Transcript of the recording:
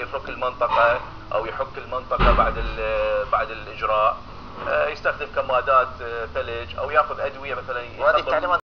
يفك المنطقه او يحك المنطقه بعد الاجراء، يستخدم كمادات ثلج او ياخذ ادويه مثلا. وهذه التعليمات